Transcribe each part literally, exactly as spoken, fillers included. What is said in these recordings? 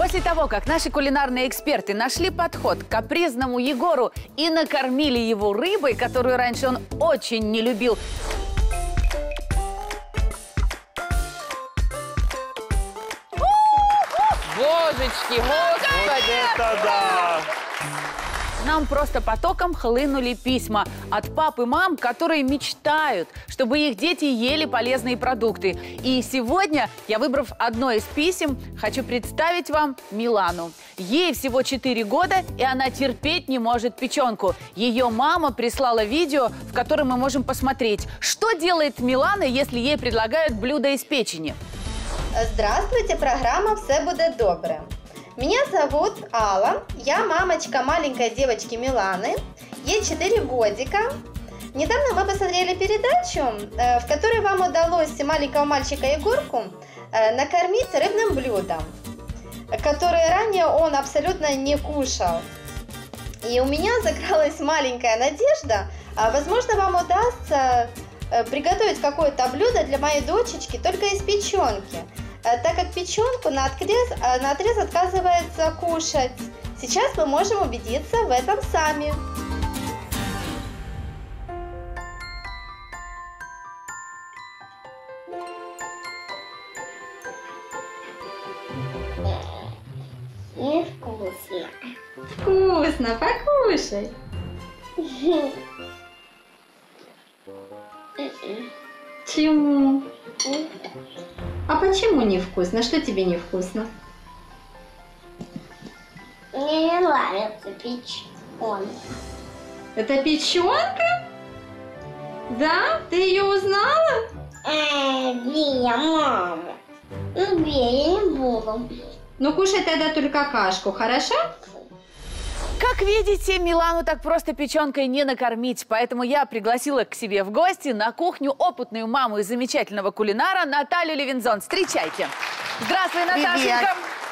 После того, как наши кулинарные эксперты нашли подход к капризному Егору и накормили его рыбой, которую раньше он очень не любил, божечки, господи! Это да! Нам просто потоком хлынули письма от пап и мам, которые мечтают, чтобы их дети ели полезные продукты. И сегодня я, выбрав одно из писем, хочу представить вам Милану. Ей всего четыре года, и она терпеть не может печенку. Ее мама прислала видео, в котором мы можем посмотреть, что делает Милана, если ей предлагают блюдо из печени. Здравствуйте, программа «Все будет добре». Меня зовут Алла, я мамочка маленькой девочки Миланы, ей четыре годика. Недавно мы посмотрели передачу, в которой вам удалось маленького мальчика Егорку накормить рыбным блюдом, которое ранее он абсолютно не кушал. И у меня закралась маленькая надежда, возможно, вам удастся приготовить какое-то блюдо для моей дочечки только из печенки, так как печенку на отрез, на отрез отказывается кушать. Сейчас мы можем убедиться в этом сами. Невкусно. Вкусно, покушай. Чему? А почему невкусно? Что тебе невкусно? Мне не нравится печенка. Это печенка? Да? Ты ее узнала? Эй, Вия, мама. Ну, Вия, я не буду. Ну, кушай тогда только кашку, хорошо? Как видите, Милану так просто печенкой не накормить, поэтому я пригласила к себе в гости на кухню опытную маму и замечательного кулинара Наталью Левинзон. Встречайте! Здравствуй, Наташенька!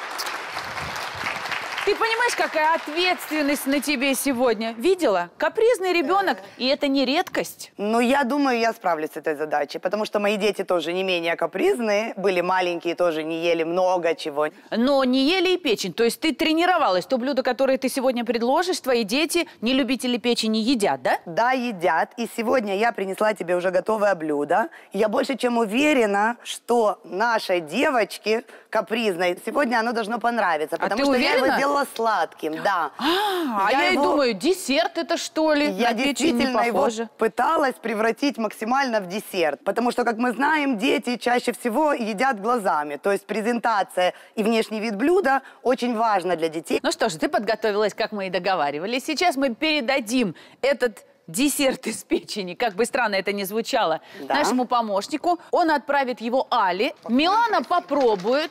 Ты понимаешь, какая ответственность на тебе сегодня? Видела? Капризный ребенок, и это не редкость. Ну, я думаю, я справлюсь с этой задачей, потому что мои дети тоже не менее капризные, были маленькие, тоже не ели много чего. Но не ели и печень, то есть ты тренировалась. То блюдо, которое ты сегодня предложишь, твои дети, не любители печени, едят, да? Да, едят, и сегодня я принесла тебе уже готовое блюдо. Я больше чем уверена, что нашей девочке капризной сегодня оно должно понравиться, потому а что уверена? я его делала сладким, да. А, я я и его... думаю, десерт это что ли? Я на печень не действительно его похоже. пыталась превратить максимально в десерт, потому что, как мы знаем, дети чаще всего едят глазами, то есть презентация и внешний вид блюда очень важно для детей. Ну что ж, ты подготовилась, как мы и договаривались. Сейчас мы передадим этот десерт из печени, как бы странно это ни звучало, да. нашему помощнику. Он отправит его Але. Милана попробует.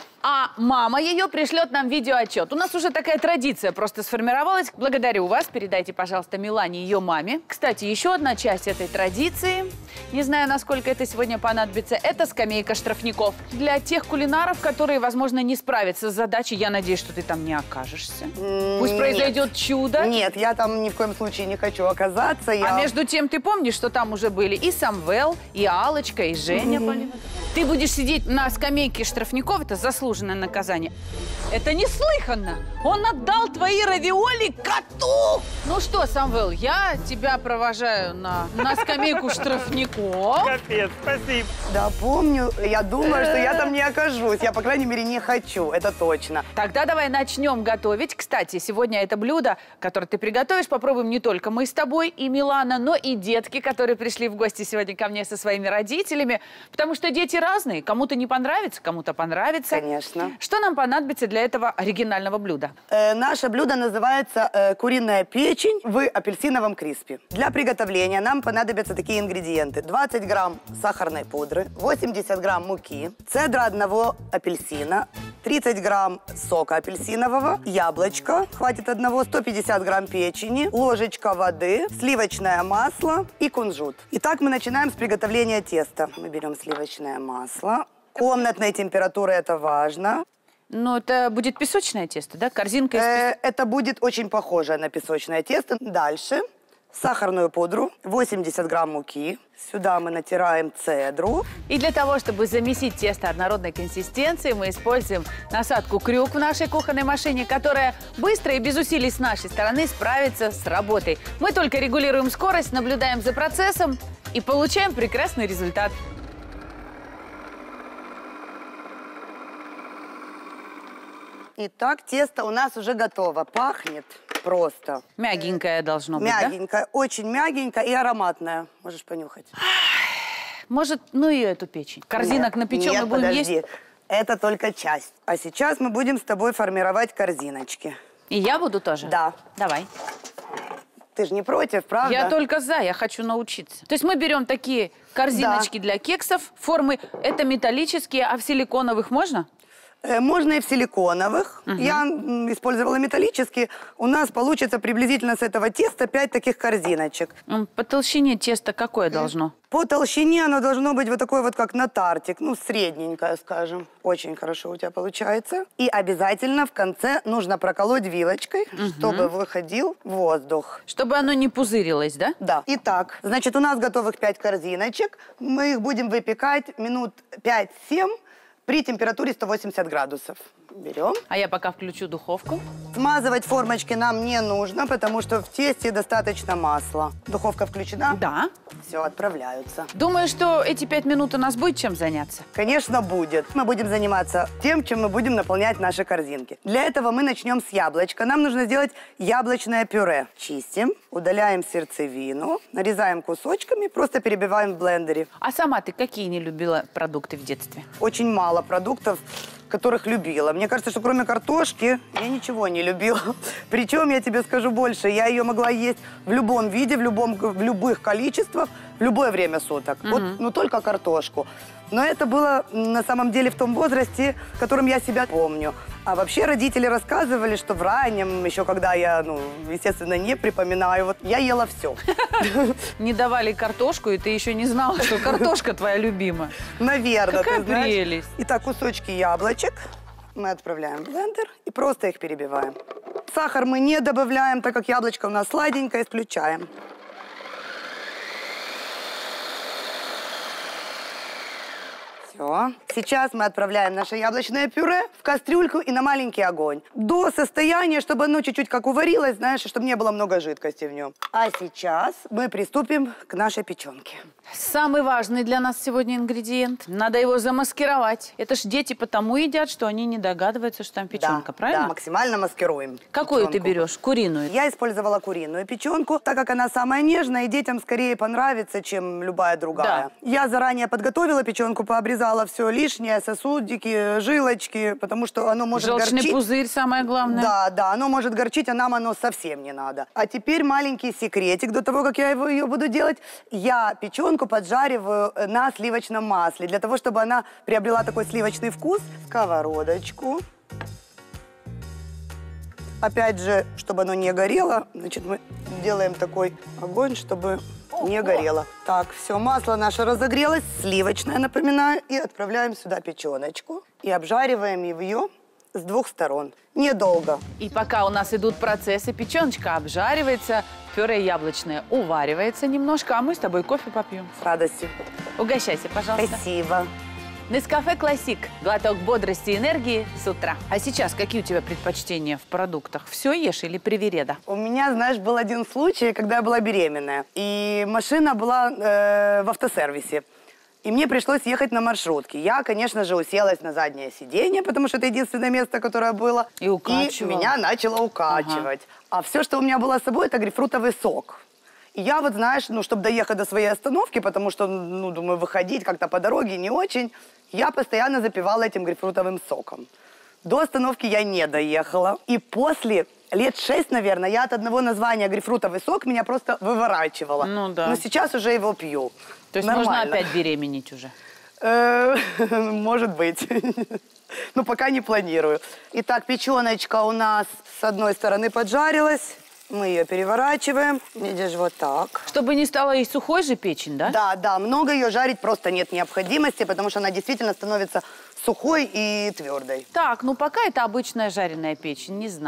А мама ее пришлет нам видеоотчет. У нас уже такая традиция просто сформировалась. Благодарю вас. Передайте, пожалуйста, Милане ее маме. Кстати, еще одна часть этой традиции, не знаю, насколько это сегодня понадобится, это скамейка штрафников. Для тех кулинаров, которые, возможно, не справятся с задачей, я надеюсь, что ты там не окажешься. Пусть произойдет чудо. Нет, я там ни в коем случае не хочу оказаться. Я... А между тем, ты помнишь, что там уже были и Самвел, и Аллочка, и Женя. Mm-hmm. Ты будешь сидеть на скамейке штрафников, это заслуженное наказание. Это неслыханно! Он отдал твои равиоли коту! Ну что, Самвел, я тебя провожаю на, на скамейку штрафников. Капец, спасибо. Да, помню. Я думаю, что я там не окажусь. Я, по крайней мере, не хочу. Это точно. Тогда давай начнем готовить. Кстати, сегодня это блюдо, которое ты приготовишь, попробуем не только мы с тобой и Милана, но и детки, которые пришли в гости сегодня ко мне со своими родителями. Потому что дети разные. Кому-то не понравится, кому-то понравится. Конечно. Что нам понадобится для этого оригинального блюда? Э, наше блюдо называется э, куриная печень в апельсиновом криспе. Для приготовления нам понадобятся такие ингредиенты. двадцать грамм сахарной пудры, восемьдесят грамм муки, цедра одного апельсина, тридцать грамм сока апельсинового, яблочко, хватит одного, сто пятьдесят грамм печени, ложечка воды, сливочное масло и кунжут. Итак, мы начинаем с приготовления теста. Мы берем сливочное масло. Комнатной температуры это важно. Ну, это будет песочное тесто, да? Корзинка из э, Это будет очень похоже на песочное тесто. Дальше сахарную пудру, восемьдесят грамм муки. Сюда мы натираем цедру. И для того, чтобы замесить тесто однородной консистенции, мы используем насадку крюк в нашей кухонной машине, которая быстро и без усилий с нашей стороны справится с работой. Мы только регулируем скорость, наблюдаем за процессом и получаем прекрасный результат. Итак, тесто у нас уже готово. Пахнет просто. Мягенькое должно быть, Мягенькое, да? Очень мягенькое и ароматное. Можешь понюхать. Может, ну и эту печень. Корзинок Нет, напечем нет, и будем подожди. есть? Это только часть. А сейчас мы будем с тобой формировать корзиночки. И я буду тоже? Да. Давай. Ты же не против, правда? Я только за, я хочу научиться. То есть мы берем такие корзиночки Да. для кексов, формы, это металлические, а в силиконовых можно? Можно и в силиконовых. Угу. Я м, использовала металлические. У нас получится приблизительно с этого теста пять таких корзиночек. По толщине теста какое должно? По толщине оно должно быть вот такое вот, как на тартик. Ну, средненькое, скажем. Очень хорошо у тебя получается. И обязательно в конце нужно проколоть вилочкой, угу. чтобы выходил воздух. Чтобы оно не пузырилось, да? Да. Итак, значит, у нас готовых пять корзиночек. Мы их будем выпекать минут пять-семь. При температуре сто восемьдесят градусов. Берем. А я пока включу духовку. Смазывать формочки нам не нужно, потому что в тесте достаточно масла. Духовка включена? Да. Все, отправляются. Думаю, что эти пять минут у нас будет чем заняться. Конечно, будет. Мы будем заниматься тем, чем мы будем наполнять наши корзинки. Для этого мы начнем с яблочка. Нам нужно сделать яблочное пюре. Чистим, удаляем сердцевину, нарезаем кусочками, просто перебиваем в блендере. А сама ты какие не любила продукты в детстве? Очень мало продуктов, которых любила. Мне кажется, что кроме картошки я ничего не любила. Причем, я тебе скажу больше, я ее могла есть в любом виде, в, любом, в любых количествах, в любое время суток. Mm-hmm. Вот, ну, только картошку. Но это было на самом деле в том возрасте, в котором я себя помню. А вообще родители рассказывали, что в раннем, еще когда я, ну, естественно, не припоминаю, вот я ела все. Не давали картошку, и ты еще не знала, что картошка твоя любимая. Наверное, Какая ты знаешь. прелесть. Итак, кусочки яблочек мы отправляем в блендер и просто их перебиваем. Сахар мы не добавляем, так как яблочко у нас сладенькое, исключаем. Все. Сейчас мы отправляем наше яблочное пюре в кастрюльку и на маленький огонь. До состояния, чтобы оно чуть-чуть как уварилось, знаешь, чтобы не было много жидкости в нем. А сейчас мы приступим к нашей печенке. Самый важный для нас сегодня ингредиент. Надо его замаскировать. Это ж дети потому едят, что они не догадываются, что там печенка, Да, правильно? да, максимально маскируем. Какую печенку. ты берешь? Куриную? Я использовала куриную печенку, так как она самая нежная, и детям скорее понравится, чем любая другая. Да. Я заранее подготовила печенку, пообрезала все лишнее, сосудики, жилочки, потому что оно может Желчный горчить. пузырь самое главное. Да, да, оно может горчить, а нам оно совсем не надо. А теперь маленький секретик. До того, как я его, ее буду делать, я печенку поджариваю на сливочном масле, для того, чтобы она приобрела такой сливочный вкус. Сковородочку. Опять же, чтобы оно не горело, значит, мы делаем такой огонь, чтобы не горело. Так, все, масло наше разогрелось, сливочное, напоминаю, и отправляем сюда печеночку и обжариваем ее с двух сторон. Недолго. И пока у нас идут процессы, печеночка обжаривается, пюре яблочное уваривается немножко, а мы с тобой кофе попьем. С радостью. Угощайся, пожалуйста. Спасибо. Нескафе Классик. Глоток бодрости и энергии с утра. А сейчас какие у тебя предпочтения в продуктах? Все ешь или привереда? У меня, знаешь, был один случай, когда я была беременная. И машина была э, в автосервисе. И мне пришлось ехать на маршрутке. Я, конечно же, уселась на заднее сиденье, потому что это единственное место, которое было. И укачивала. И меня начало укачивать. Ага. А все, что у меня было с собой, это грейпфрутовый сок. И я вот, знаешь, ну, чтобы доехать до своей остановки, потому что, ну, думаю, выходить как-то по дороге не очень, я постоянно запивала этим грейпфрутовым соком. До остановки я не доехала. И после лет шесть, наверное, я от одного названия грейпфрутовый сок меня просто выворачивала. Ну да. Но сейчас уже его пью. То есть Нормально. можно опять беременеть уже? Э, Может быть. Но пока не планирую. Итак, печеночка у нас с одной стороны поджарилась. Мы ее переворачиваем. Видишь, вот так. Чтобы не стала и сухой же печень, да? Да, да, много ее жарить просто нет необходимости, потому что она действительно становится сухой и твердой. Так, ну пока это обычная жареная печень, не знаю.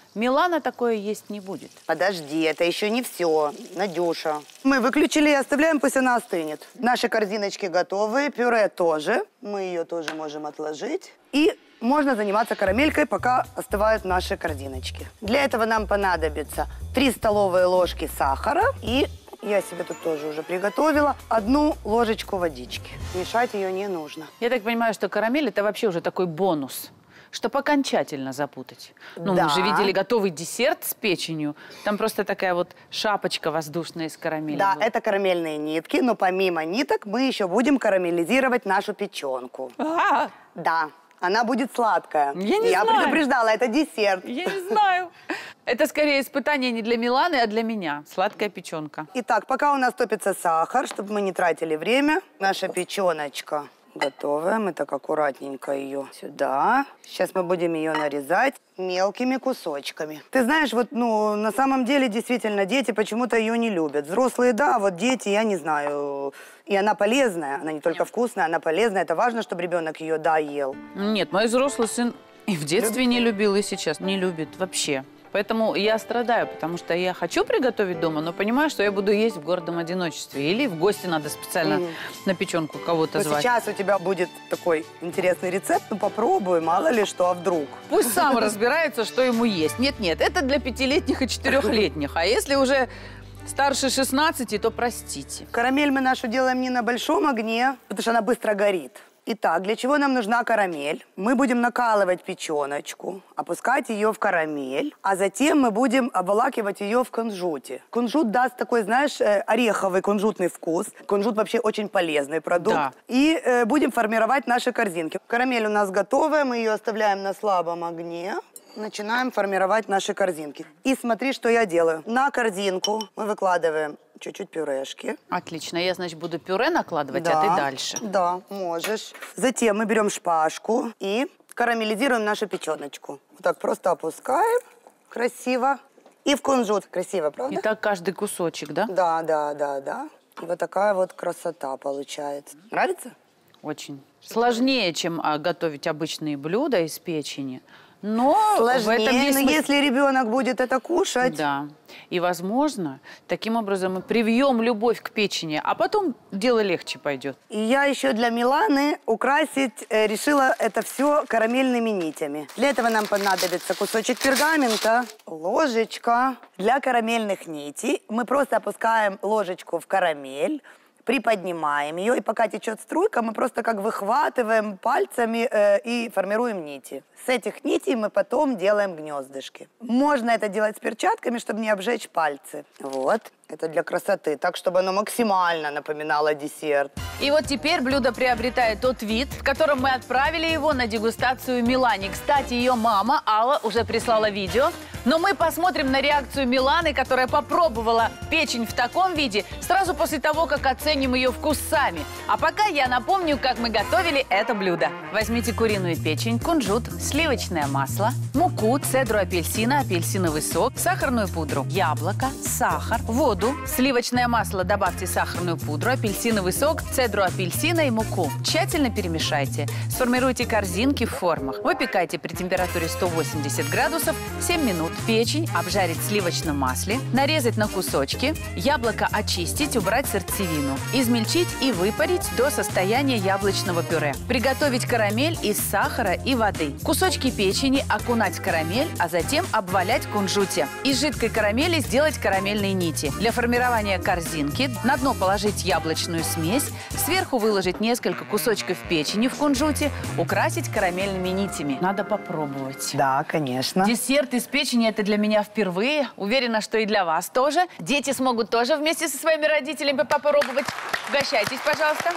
Милана такое есть не будет. Подожди, это еще не все, Надюша. Мы выключили и оставляем, пусть она остынет. Наши корзиночки готовы, пюре тоже. Мы ее тоже можем отложить. И можно заниматься карамелькой, пока остывают наши корзиночки. Для этого нам понадобится три столовые ложки сахара и... Я себе тут тоже уже приготовила одну ложечку водички. Мешать ее не нужно. Я так понимаю, что карамель это вообще уже такой бонус, чтобы окончательно запутать. Ну, Да. мы же видели готовый десерт с печенью. Там просто такая вот шапочка воздушная из карамели. Да, была. это карамельные нитки, но помимо ниток мы еще будем карамелизировать нашу печенку. А, Да, она будет сладкая. Я не Я знаю. предупреждала, это десерт. я не знаю. Это скорее испытание не для Миланы, а для меня. Сладкая печенка. Итак, пока у нас топится сахар, чтобы мы не тратили время, наша печеночка готовая. Мы так аккуратненько ее сюда. Сейчас мы будем ее нарезать мелкими кусочками. Ты знаешь, вот, ну, на самом деле, действительно, дети почему-то ее не любят. Взрослые, да, а вот дети, я не знаю. И она полезная, она не только вкусная, она полезная. Это важно, чтобы ребенок ее, да, ел. Нет, мой взрослый сын и в детстве не любил, и сейчас не любит вообще. Поэтому я страдаю, потому что я хочу приготовить дома, но понимаю, что я буду есть в гордом одиночестве. Или в гости надо специально Мгм. на печенку кого-то Но звать. сейчас у тебя будет такой интересный рецепт. Ну, попробуй, мало ли что, а вдруг. Пусть сам разбирается, что ему есть. Нет-нет, это для пятилетних и четырехлетних. А если уже старше шестнадцати, то простите. Карамель мы нашу делаем не на большом огне, потому что она быстро горит. Итак, для чего нам нужна карамель? Мы будем накалывать печеночку, опускать ее в карамель, а затем мы будем обволакивать ее в кунжуте. Кунжут даст такой, знаешь, э, ореховый кунжутный вкус. Кунжут вообще очень полезный продукт. Да. И э, будем формировать наши корзинки. Карамель у нас готовая, мы ее оставляем на слабом огне. Начинаем формировать наши корзинки. И смотри, что я делаю. На корзинку мы выкладываем чуть-чуть пюрешки. Отлично. Я, значит, буду пюре накладывать, Да, а ты дальше. Да, можешь. Затем мы берем шпажку и карамелизируем нашу печеночку. Вот так просто опускаем. Красиво. И в кунжут. Красиво, правда? И так каждый кусочек, да? Да, да, да, да. И вот такая вот красота получается. Нравится? Очень. Сложнее, чем а, готовить обычные блюда из печени. Но в этом Сложнее, есть но смысл. если ребенок будет это кушать... Да. И, возможно, таким образом мы привьем любовь к печени, а потом дело легче пойдет. И я еще для Миланы украсить э, решила это все карамельными нитями. Для этого нам понадобится кусочек пергамента, ложечка. Для карамельных нитей мы просто опускаем ложечку в карамель, приподнимаем ее, и пока течет струйка, мы просто как выхватываем пальцами э, и формируем нити. С этих нитей мы потом делаем гнездышки. Можно это делать с перчатками, чтобы не обжечь пальцы. Вот, это для красоты, так, чтобы оно максимально напоминало десерт. И вот теперь блюдо приобретает тот вид, в котором мы отправили его на дегустацию Милане. Кстати, ее мама Алла уже прислала видео, но мы посмотрим на реакцию Миланы, которая попробовала печень в таком виде сразу после того, как оценим ее вкус сами. А пока я напомню, как мы готовили это блюдо. Возьмите куриную печень, кунжут, сливочное масло, муку, цедру апельсина, апельсиновый сок, сахарную пудру, яблоко, сахар, воду, сливочное масло, добавьте сахарную пудру, апельсиновый сок, цедру апельсина и муку. Тщательно перемешайте. Сформируйте корзинки в формах. Выпекайте при температуре сто восемьдесят градусов семь минут. Печень обжарить в сливочном масле, нарезать на кусочки, яблоко очистить, убрать сердцевину, измельчить и выпарить до состояния яблочного пюре. Приготовить карамель из сахара и воды. Кусочки печени окунать в карамель, а затем обвалять в кунжуте. Из жидкой карамели сделать карамельные нити. Для формирования корзинки на дно положить яблочную смесь, сверху выложить несколько кусочков печени в кунжуте, украсить карамельными нитями. Надо попробовать. Да, конечно. Десерт из печени – это для меня впервые. Уверена, что и для вас тоже. Дети смогут тоже вместе со своими родителями попробовать. Угощайтесь, пожалуйста.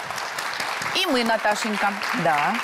И мы, Наташенька. Да.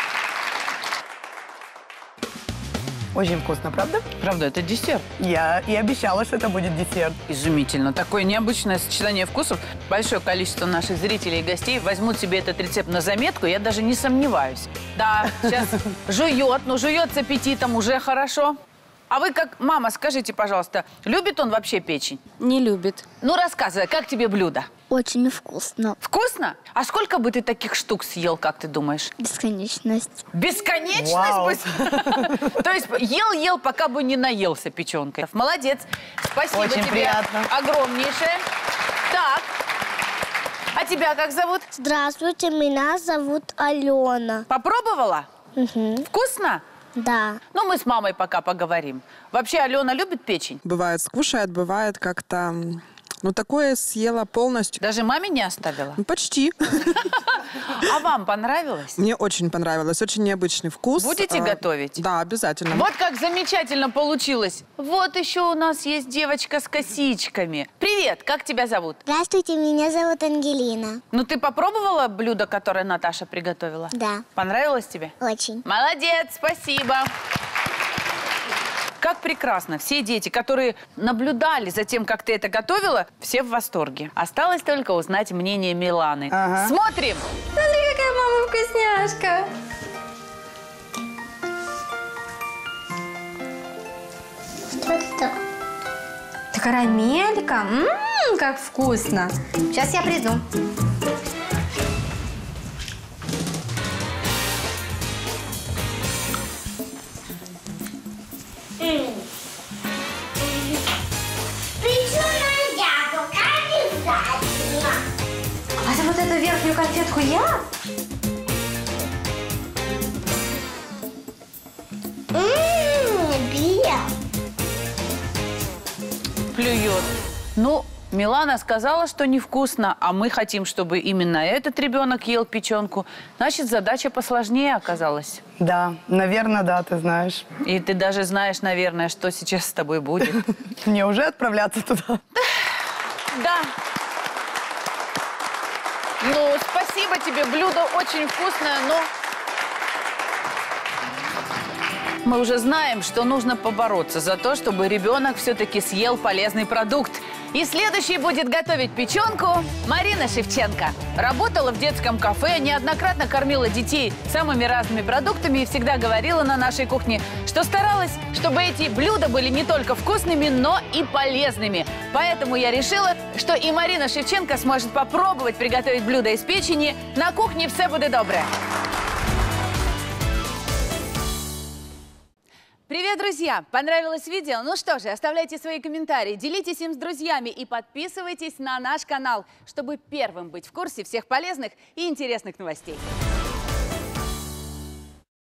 Очень вкусно, правда? Правда, это десерт. Я и обещала, что это будет десерт. Изумительно. Такое необычное сочетание вкусов. Большое количество наших зрителей и гостей возьмут себе этот рецепт на заметку, я даже не сомневаюсь. Да, сейчас жует, но жует с аппетитом, уже хорошо. А вы как мама, скажите, пожалуйста, любит он вообще печень? Не любит. Ну, рассказывай, как тебе блюдо? Очень вкусно. Вкусно? А сколько бы ты таких штук съел, как ты думаешь? Бесконечность. Бесконечность? Вау. будет? То есть ел-ел, пока бы не наелся печенкой. Молодец. Спасибо Очень тебе приятно. огромнейшее. Так. А тебя как зовут? Здравствуйте, меня зовут Алена. Попробовала? Угу. Вкусно? Да. Ну, мы с мамой пока поговорим. Вообще, Алена любит печень? Бывает скушает, бывает как-то... Ну, такое съела полностью. Даже маме не оставила? Ну, почти. А вам понравилось? Мне очень понравилось. Очень необычный вкус. Будете А, готовить? Да, обязательно. Вот как замечательно получилось. Вот еще у нас есть девочка с косичками. Привет, как тебя зовут? Здравствуйте, меня зовут Ангелина. Ну, ты попробовала блюдо, которое Наташа приготовила? Да. Понравилось тебе? Очень. Молодец, спасибо. Как прекрасно. Все дети, которые наблюдали за тем, как ты это готовила, все в восторге. Осталось только узнать мнение Миланы. Ага. Смотрим! Смотри, какая мама вкусняшка. Что это? Это карамелька. Ммм, как вкусно. Сейчас я приду. Причем яблоко обязательно. А это вот эту верхнюю конфетку я? Ммм, бел. Плюет. Ну, Милана сказала, что невкусно, а мы хотим, чтобы именно этот ребенок ел печенку. Значит, задача посложнее оказалась. Да, наверное, да, ты знаешь. И ты даже знаешь, наверное, что сейчас с тобой будет. Мне уже отправляться туда? Да. Ну, спасибо тебе, блюдо очень вкусное, но... Мы уже знаем, что нужно побороться за то, чтобы ребенок все-таки съел полезный продукт. И следующий будет готовить печенку Марина Шевченко. Работала в детском кафе, неоднократно кормила детей самыми разными продуктами и всегда говорила на нашей кухне, что старалась, чтобы эти блюда были не только вкусными, но и полезными. Поэтому я решила, что и Марина Шевченко сможет попробовать приготовить блюдо из печени на кухне «Все будет добре». Привет, друзья! Понравилось видео? Ну что же, оставляйте свои комментарии, делитесь им с друзьями и подписывайтесь на наш канал, чтобы первым быть в курсе всех полезных и интересных новостей.